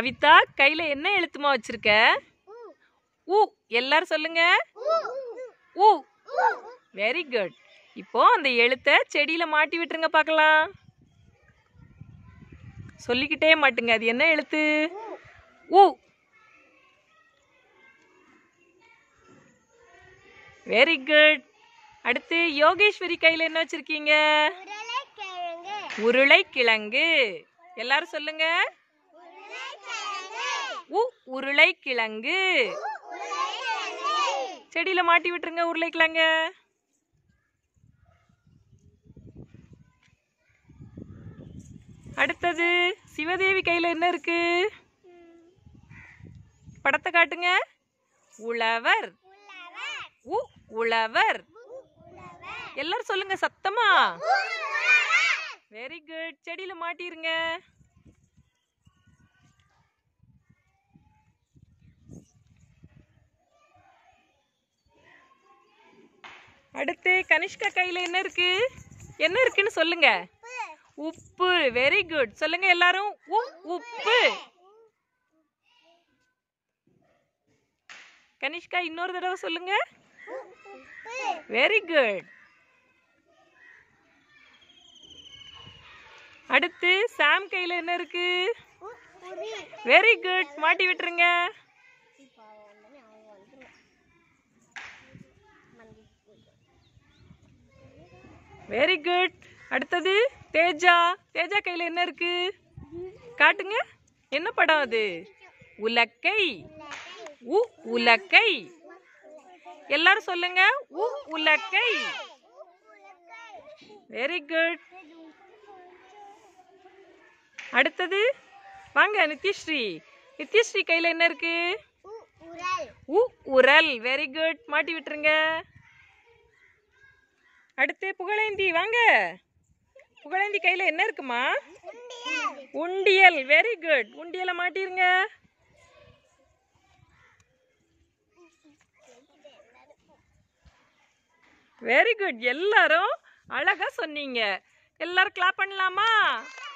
கவிதா கையில என்ன எழுத்துமா வச்சிருக்க? ஊ. எல்லாரும் சொல்லுங்க. ஊ. Very good. இப்போ அந்த எழுத்தை செடியில மாட்டி விட்டுருங்க பார்க்கலாம். சொல்லிக்கிட்டே மாட்டுங்க. அது என்ன எழுத்து? ஊ. Very good. அடுத்து யோகேஸ்வரி கையில என்ன வச்சிருக்கீங்க? உருளைக்கிழங்கு. எல்லாரும் சொல்லுங்க. உருளைக்கிழங்கு. செடியில மாட்டி விட்டுருங்க உருளைக்கிழங்கு. அடுத்தது சிவதேவி கையில என்ன இருக்கு? படத்தை காட்டுங்க. உழவர். உழவர். எல்லாரும் சொல்லுங்க சத்தமா. Very good. செடியில மாட்டிருங்க. அடுத்து கனிஷ்கா கையில என்ன இருக்கு? என்ன இருக்குன்னு சொல்லுங்க. உப்பு. Very good. சொல்லுங்க எல்லாரும். உப்பு. கனிஷ்கா இன்னொரு தடவை சொல்லுங்க. Very good. அடுத்து சாம் கையில என்ன இருக்கு? Very good. மாட்டி விட்டுருங்க. Very good. அடுத்தது தேஜா. தேஜா கையில என்ன இருக்கு? காட்டுங்க. என்ன படம் அது? உலக்கை. உலக்கை. எல்லாரும் சொல்லுங்க. உலக்கை. Very good. அடுத்தது வாங்க நித்யஸ்ரீ. நித்யஸ்ரீ கையில என்ன இருக்கு? உரல். Very good. மாட்டி விட்டுருங்க. அடுத்து புகழேந்தி வாங்க. புகழேந்தி கையில என்ன இருக்குமா? உண்டியல். Very good. உண்டியலை மாட்டிருங்க. Very good. எல்லாரும் அழகா சொன்னீங்க. எல்லாரும் கிளாப் பண்ணலாமா?